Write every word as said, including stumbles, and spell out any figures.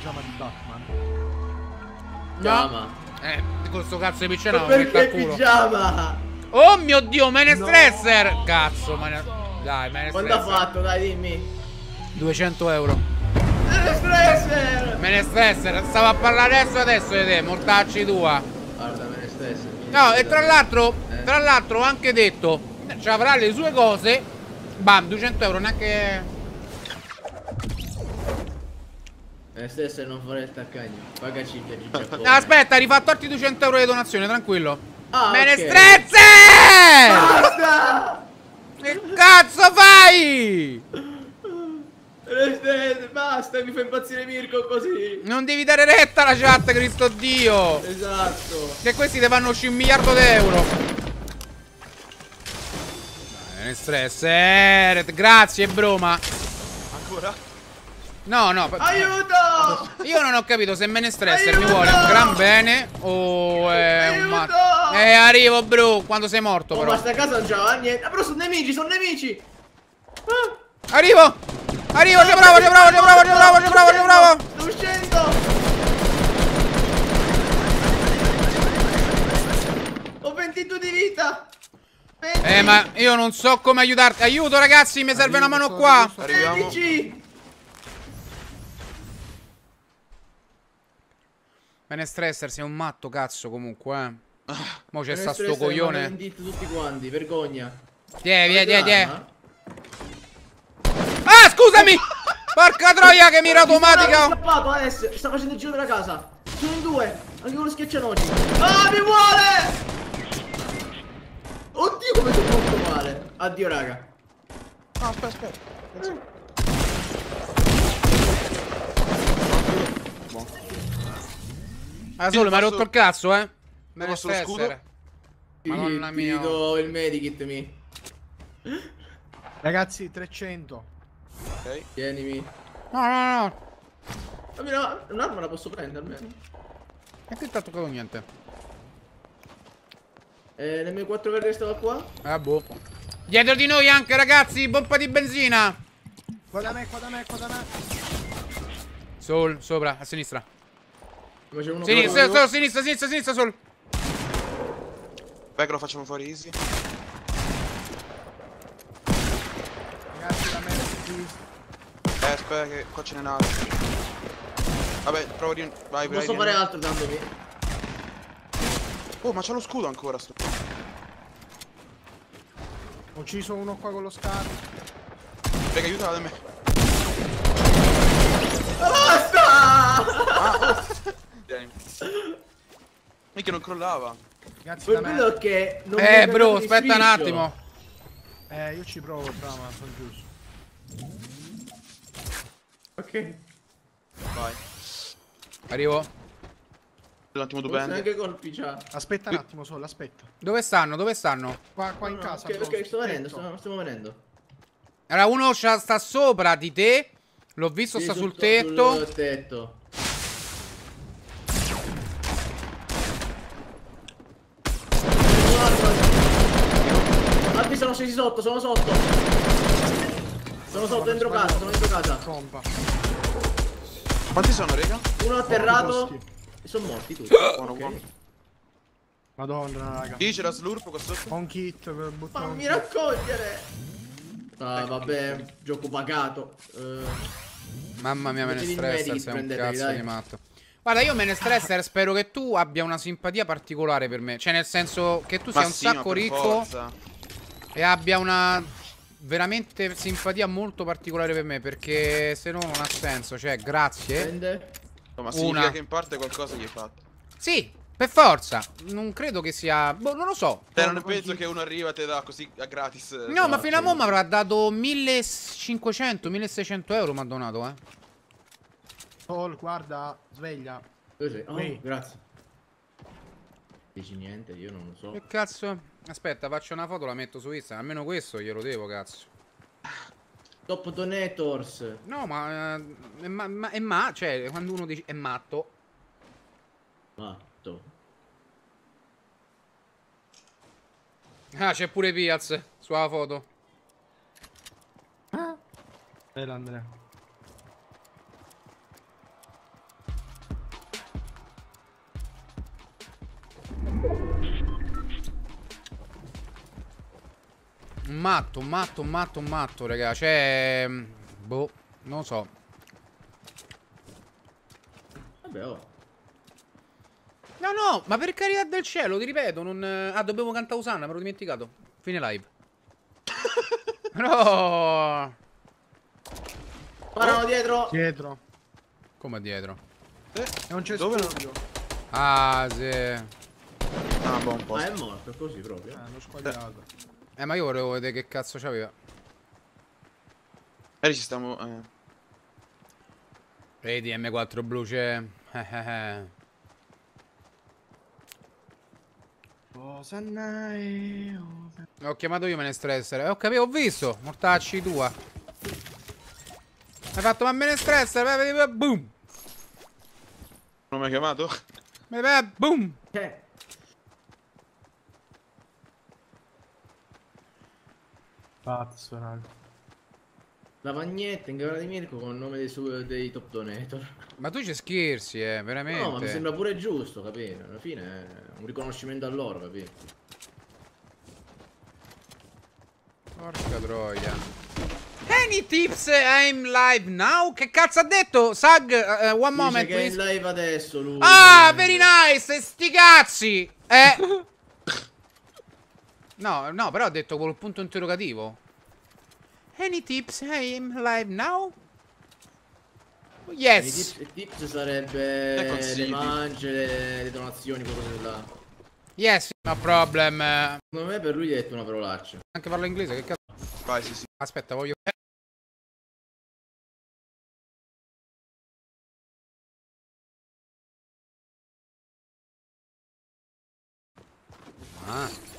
pigiama di Batman. Pigiama. No. Eh, con sto cazzo di pigiama. Perché pigiama? Oh mio Dio, Menestresser! No. Cazzo, mane... dai, Menestresser. Quanto ha fatto? Dai, dimmi. duecento euro. Menestresser! Menestresser, stavo a parlare adesso adesso di te, mortacci tua. Guarda, Menestresser. No, e tra l'altro, eh. tra l'altro ho anche detto, cioè avrà le sue cose. Bam, duecento euro, neanche... Menestresser non fare il taccagno. Pagaci il piacere. No, aspetta, hai rifatto altri duecento euro di donazione, tranquillo. Ah, Menestresser! Okay. Basta! Che cazzo fai? Menestresser, basta, mi fa impazzire Mirko così. Non devi dare retta alla chat, Cristo Dio. Esatto. Che questi ti fanno uscire un miliardo d'euro. Menestresser, grazie Broma. Ancora? No, no. Aiuto! Io non ho capito se Menestresser mi vuole un gran bene o è un matto. Eh, arrivo, bro, quando sei morto, oh, però. Ma sta casa non c'ha niente. Ah, però sono nemici, sono nemici. Ah. Arrivo! Arrivo, ci provo, ci provo, ci provo, ci provo, ci provo, ci provo. Sto uscendo. Ho ventidue di vita. venti. Eh, ma io non so come aiutarti. Aiuto, ragazzi, mi serve una mano qua. Arriviamo. tredici. Menestresser, sei un matto, cazzo, comunque, eh. Mo c'è sta sto Menestresser, coglione. hanno vendito tutti quanti, vergogna. Tiè, vieni, tiè, tiè. Ah, scusami! Porca troia, che mira automatica! È scappato adesso, sta facendo il giro della casa. Sono in due, anche con lo schiaccianoci. Ah, mi vuole! Oddio, come sono molto male. Addio, raga. Ah, aspetta, aspetta. Ah, solo mi ha rotto il cazzo, eh. Menestresser. Madonna mia. Ti do il medikit, mi. Ragazzi, trecento. Ok. Tienimi. No, no, no. Dammi una- un'arma la posso prendere almeno. E qui ti ha toccato niente. Eh, nel mio quattro verde stava qua. Ah, boh. Dietro di noi anche, ragazzi, pompa di benzina. Qua da me, qua da me, qua da me. Sol, sopra, a sinistra. Facevo uno Sinistra, proprio- sol, sinistra, sinistra, sinistra, sol. Vai che lo facciamo fuori easy. Ragazzi, da me, qui. Eh, aspetta che qua ce n'è un altro. Vabbè, provo di... Vai, Non vai. posso fare altro dandomi. Oh, ma c'ha lo scudo ancora sto. Ho ucciso uno qua con lo scarto. Raga, aiutala da me. Basta! Ah, oh. Tieni. Mica non crollava. Ragazzi, Quel da me. bello che non mi Eh, è bro, venuto di aspetta un striscio. attimo. Eh, io ci provo, bravo, ma sono giusto. Ok. Vai. Arrivo. Un attimo, tu Non so prendi. neanche colpi già. Aspetta un attimo solo, aspetta. Dove stanno? Dove stanno? Qua, qua in No, no, casa. Ok, bro, ok, sto venendo, tetto. stiamo, stiamo venendo. Allora, uno c'ha- sta sopra di te. L'ho visto, Sì, sta sul sotto- tetto. Sul tetto. Altri sono scesi sotto, sono sotto. Sono sotto, dentro casa, sono dentro casa. Pompa. Quanti sono, raga? Uno atterrato. Pochi E sono morti tutti. Buono, Ok. buono. Madonna, raga. Sì, c'era slurp qua sotto. Ho un kit per buttare un Fammi kit. raccogliere. Ah, vabbè, gioco pagato. Eh, Mamma mia, Mettili in Menestresser, medici, sei un prendetevi, cazzo dai. di matto. Guarda, io Menestresser spero che tu abbia una simpatia particolare per me. Cioè, nel senso che tu sia Ma un sì, ma sacco per ricco forza. e abbia una veramente simpatia molto particolare per me. Perché se no non ha senso. Cioè, grazie. prende. No, ma Una. significa che in parte qualcosa gli hai fatto. Sì, per forza. Non credo che sia... Boh, non lo so. Cioè, non penso che uno arriva e te dà così a gratis. No, ma fino a mo' mi avrà dato millecinquecento, milleseicento euro mi ha donato, eh. Sol, guarda, sveglia. Dove sei? Oh, Qui. grazie. Dici niente, io non lo so. Che cazzo? Aspetta, faccio una foto, la metto su Instagram. Almeno questo glielo devo, cazzo. Top donators. No, ma eh, è, ma, ma- è ma, cioè, quando uno dice è matto. Matto. Ah, c'è pure Piaz sulla foto. Bella, Andrea. Un matto, un matto, un matto, un matto, raga. Cioè... Boh, non lo so. Vabbè, oh. No, no, ma per carità del cielo, ti ripeto, non... Ah, dobbiamo cantare Usanna, me l'ho dimenticato. Fine live. No! Sparano dietro. Dietro. Come dietro? Eh, Non c'è dove? studio. Ah, sì. Ah, boh, un po'. Ma è morto, è così proprio. Eh, hanno squagliato. Eh, ma io volevo vedere che cazzo c'aveva. Magari ci stiamo... Eh. Vedi, M quattro blu c'è. Eh, eh, eh. Osannai, Osanna. Ho chiamato io, me ne stressere. Eh, ho capito, ho visto. Mortacci tua. Hai fatto, ma me ne stressere. Boom. Non mi hai chiamato? Boom. Eh. Pazzo, raga. Lavagnetta in gara di Mirko con il nome dei, su- dei top donator. Ma tu ci scherzi, eh, veramente. No, ma mi sembra pure giusto, capito? Alla fine è un riconoscimento a loro, capito? Porca troia. Any tips? I'm live now? Che cazzo ha detto? Sag, uh, one Dice moment, che è in please. live adesso lui. Ah, very nice, e sti cazzi. Eh. No, no, però ha detto col punto interrogativo. Any tips? I'm live now? I Yes. tips, i tips Che sarebbe consigli? le mance, le, le donazioni, qualcosa là. Yes, no problem. Eh, Secondo me per lui hai detto una parolaccia. Anche parlo inglese, che cazzo? Vai, sì, sì. Aspetta, voglio... Ah.